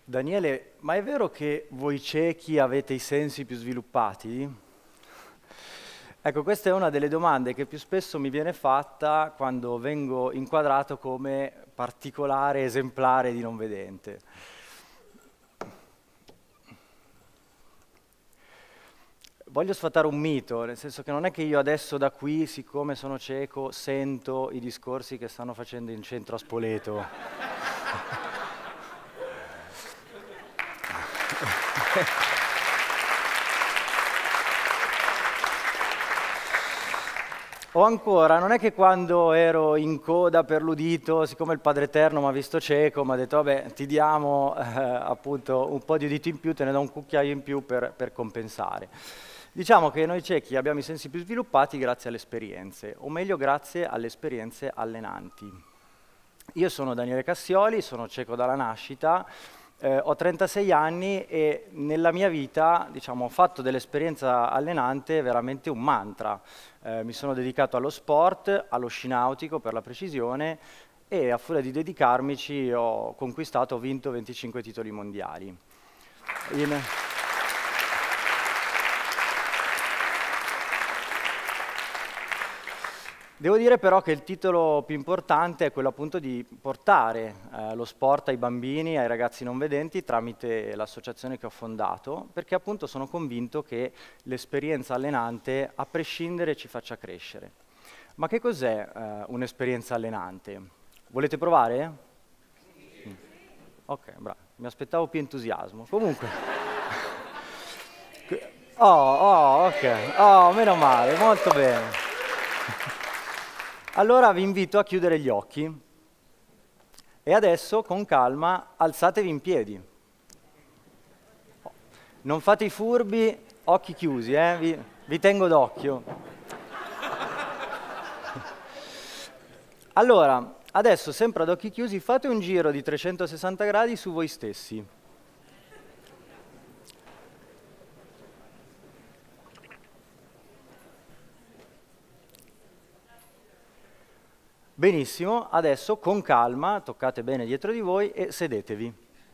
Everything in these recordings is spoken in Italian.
Daniele, ma è vero che voi ciechi avete i sensi più sviluppati? Ecco, questa è una delle domande che più spesso mi viene fatta quando vengo inquadrato come particolare esemplare di non vedente. Voglio sfatare un mito, nel senso che non è che io adesso da qui, siccome sono cieco, sento i discorsi che stanno facendo in centro a Spoleto. O ancora, non è che quando ero in coda per l'udito, siccome il Padre Eterno mi ha visto cieco, mi ha detto, vabbè, ti diamo appunto un po' di udito in più, te ne do un cucchiaio in più per compensare. Diciamo che noi ciechi abbiamo i sensi più sviluppati grazie alle esperienze, o meglio grazie alle esperienze allenanti. Io sono Daniele Cassioli, sono cieco dalla nascita, ho 36 anni e nella mia vita, diciamo, ho fatto dell'esperienza allenante veramente un mantra. Mi sono dedicato allo sport, allo sci nautico per la precisione, e a furia di dedicarmici ho vinto 25 titoli mondiali. Devo dire però che il titolo più importante è quello appunto di portare lo sport ai bambini, ai ragazzi non vedenti tramite l'associazione che ho fondato, perché appunto sono convinto che l'esperienza allenante a prescindere ci faccia crescere. Ma che cos'è un'esperienza allenante? Volete provare? Ok, bravo, mi aspettavo più entusiasmo. Comunque... ok, meno male, molto bene. Allora vi invito a chiudere gli occhi e adesso con calma alzatevi in piedi. Non fate i furbi, occhi chiusi, vi tengo d'occhio. Allora, adesso sempre ad occhi chiusi fate un giro di 360 gradi su voi stessi. Benissimo, adesso con calma, toccate bene dietro di voi e sedetevi.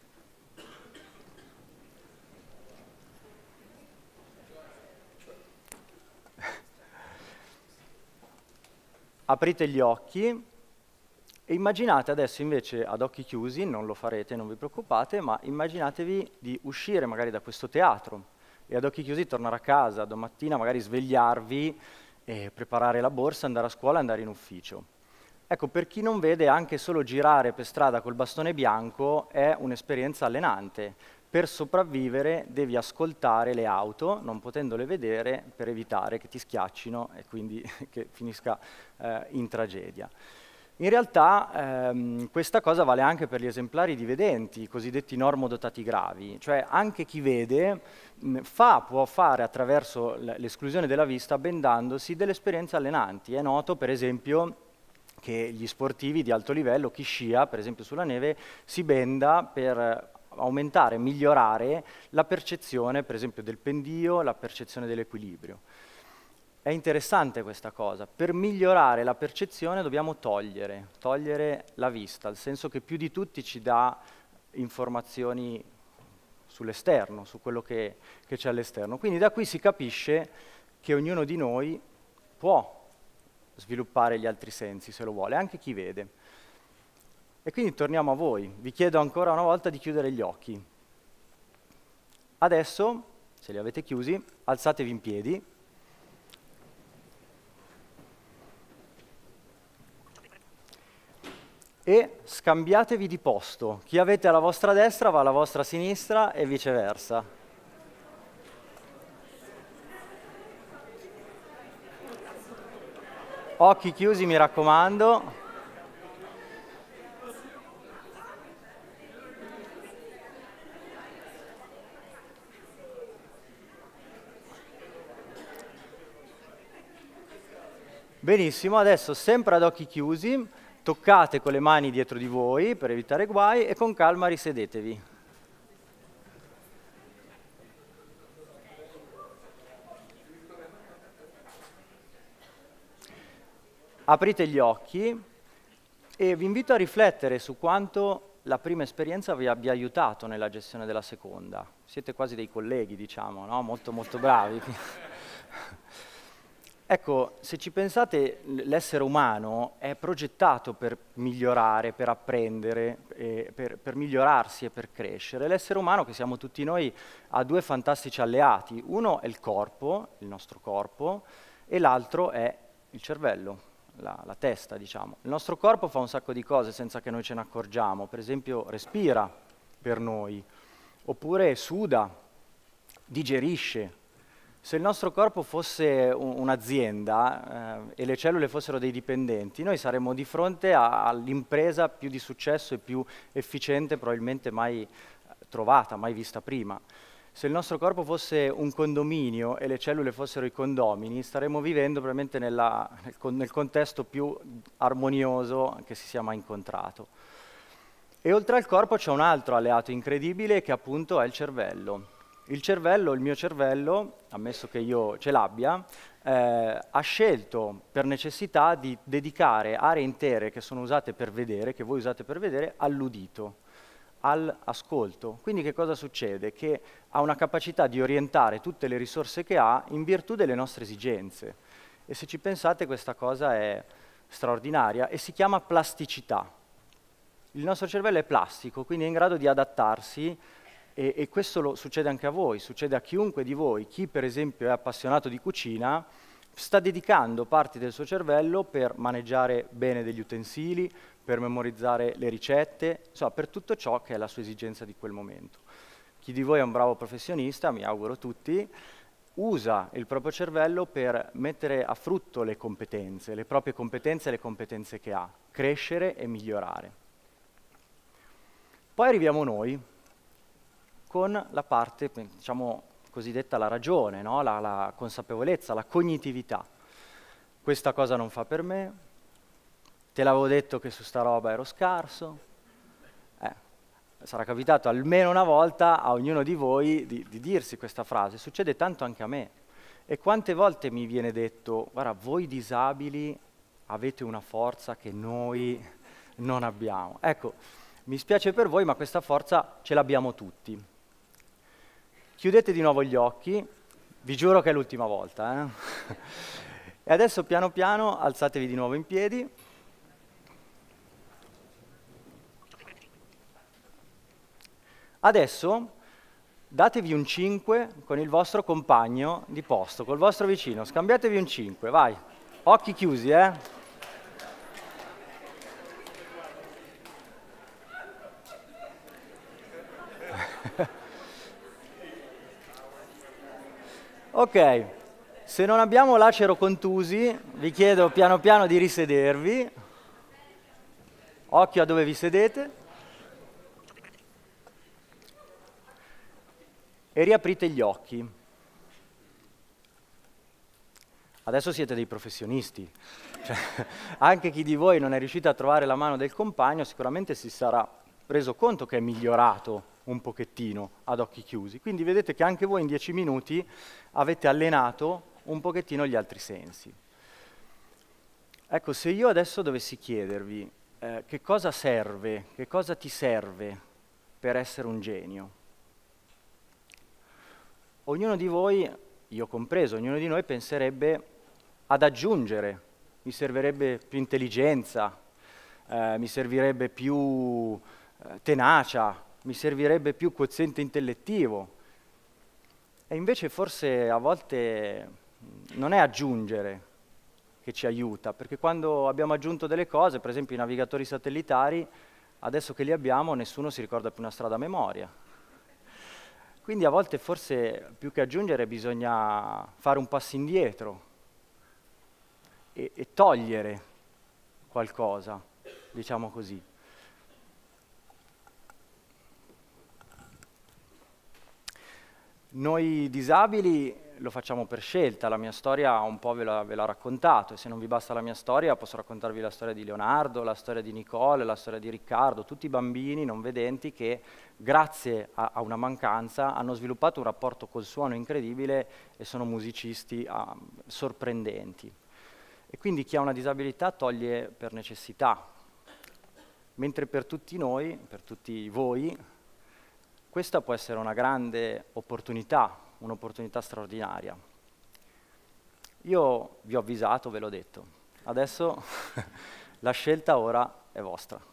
Aprite gli occhi e immaginate adesso invece ad occhi chiusi, non lo farete, non vi preoccupate, ma immaginatevi di uscire magari da questo teatro e ad occhi chiusi tornare a casa, domattina magari svegliarvi e preparare la borsa, andare a scuola e andare in ufficio. Ecco, per chi non vede, anche solo girare per strada col bastone bianco è un'esperienza allenante. Per sopravvivere devi ascoltare le auto, non potendole vedere, per evitare che ti schiaccino e quindi che finisca in tragedia. In realtà questa cosa vale anche per gli esemplari di vedenti, i cosiddetti normodotati gravi, cioè anche chi vede può fare attraverso l'esclusione della vista bendandosi delle esperienze allenanti. È noto, per esempio, che gli sportivi di alto livello, chi scia, per esempio sulla neve, si benda per aumentare, migliorare la percezione, per esempio, del pendio, la percezione dell'equilibrio. È interessante questa cosa. Per migliorare la percezione dobbiamo togliere la vista, nel senso che più di tutti ci dà informazioni sull'esterno, su quello che c'è all'esterno. Quindi da qui si capisce che ognuno di noi può sviluppare gli altri sensi, se lo vuole, anche chi vede. E quindi torniamo a voi. Vi chiedo ancora una volta di chiudere gli occhi. Adesso, se li avete chiusi, alzatevi in piedi. E scambiatevi di posto. Chi avete alla vostra destra va alla vostra sinistra e viceversa. Occhi chiusi, mi raccomando. Benissimo, adesso sempre ad occhi chiusi, toccate con le mani dietro di voi per evitare guai e con calma risedetevi. Aprite gli occhi e vi invito a riflettere su quanto la prima esperienza vi abbia aiutato nella gestione della seconda. Siete quasi dei colleghi, diciamo, no? Molto molto bravi. Ecco, se ci pensate, l'essere umano è progettato per migliorare, per apprendere, per migliorarsi e per crescere. L'essere umano, che siamo tutti noi, ha due fantastici alleati. Uno è il corpo, il nostro corpo, e l'altro è il cervello, la testa, diciamo. Il nostro corpo fa un sacco di cose senza che noi ce ne accorgiamo. Per esempio, respira per noi, oppure suda, digerisce. Se il nostro corpo fosse un'azienda e le cellule fossero dei dipendenti, noi saremmo di fronte all'impresa più di successo e più efficiente probabilmente mai trovata, mai vista prima. Se il nostro corpo fosse un condominio e le cellule fossero i condomini, staremmo vivendo probabilmente nel contesto più armonioso che si sia mai incontrato. E oltre al corpo c'è un altro alleato incredibile che appunto è il cervello. Il cervello, il mio cervello, ammesso che io ce l'abbia, ha scelto per necessità di dedicare aree intere che sono usate per vedere, che voi usate per vedere, all'udito, all'ascolto. Quindi che cosa succede? Che ha una capacità di orientare tutte le risorse che ha in virtù delle nostre esigenze. E se ci pensate questa cosa è straordinaria e si chiama plasticità. Il nostro cervello è plastico, quindi è in grado di adattarsi. E questo succede anche a voi, succede a chiunque di voi. Chi per esempio è appassionato di cucina sta dedicando parti del suo cervello per maneggiare bene degli utensili, per memorizzare le ricette, insomma per tutto ciò che è la sua esigenza di quel momento. Chi di voi è un bravo professionista, mi auguro tutti, usa il proprio cervello per mettere a frutto le proprie competenze e le competenze che ha, crescere e migliorare. Poi arriviamo noi, con la parte, diciamo, cosiddetta la ragione, no? la consapevolezza, la cognitività. Questa cosa non fa per me, te l'avevo detto che su sta roba ero scarso. Sarà capitato almeno una volta a ognuno di voi di dirsi questa frase, succede tanto anche a me. E quante volte mi viene detto, guarda, voi disabili avete una forza che noi non abbiamo. Ecco, mi spiace per voi, ma questa forza ce l'abbiamo tutti. Chiudete di nuovo gli occhi, vi giuro che è l'ultima volta. E adesso piano piano alzatevi di nuovo in piedi. Adesso datevi un 5 con il vostro compagno di posto, col vostro vicino. Scambiatevi un 5, vai. Occhi chiusi, Ok, se non abbiamo lacero contusi, vi chiedo piano piano di risedervi. Occhio a dove vi sedete. E riaprite gli occhi. Adesso siete dei professionisti. Cioè, anche chi di voi non è riuscito a trovare la mano del compagno sicuramente si sarà reso conto che è migliorato un pochettino ad occhi chiusi. Quindi vedete che anche voi in 10 minuti avete allenato un pochettino gli altri sensi. Ecco, se io adesso dovessi chiedervi che cosa serve, che cosa ti serve per essere un genio, ognuno di voi, io compreso, ognuno di noi penserebbe ad aggiungere, mi servirebbe più intelligenza, mi servirebbe più tenacia, mi servirebbe più quoziente intellettivo. E invece forse a volte non è aggiungere che ci aiuta, perché quando abbiamo aggiunto delle cose, per esempio i navigatori satellitari, adesso che li abbiamo nessuno si ricorda più una strada a memoria. Quindi a volte forse più che aggiungere bisogna fare un passo indietro e togliere qualcosa, diciamo così. Noi disabili lo facciamo per scelta, la mia storia un po' ve l'ha raccontato, e se non vi basta la mia storia posso raccontarvi la storia di Leonardo, la storia di Nicole, la storia di Riccardo, tutti i bambini non vedenti che grazie a una mancanza hanno sviluppato un rapporto col suono incredibile e sono musicisti sorprendenti. E quindi chi ha una disabilità toglie per necessità. mentre per tutti noi, per tutti voi, questa può essere una grande opportunità, un'opportunità straordinaria. Io vi ho avvisato, ve l'ho detto. Adesso la scelta ora è vostra.